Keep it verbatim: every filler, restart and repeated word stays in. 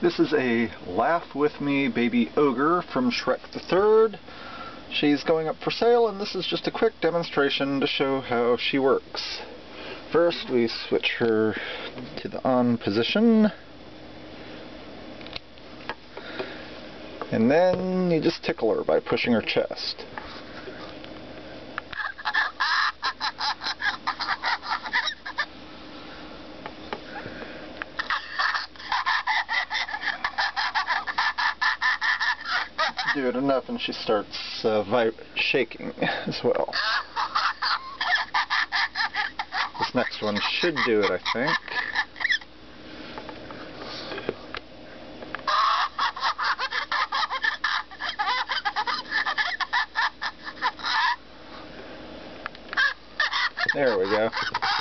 This is a Laugh With Me baby ogre from Shrek the Third. She's going up for sale, and this is just a quick demonstration to show how she works. First, we switch her to the on position. And then you just tickle her by pushing her chest. Do it enough and she starts uh, vib shaking as well. This next one should do it, I think. There we go.